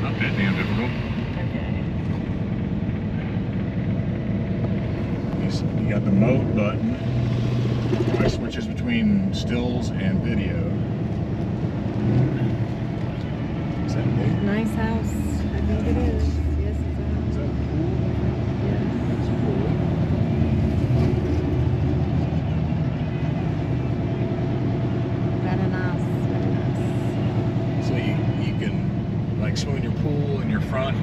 not that damn difficult. You got the mode button. It switches between stills and video. Is that big? Nice house.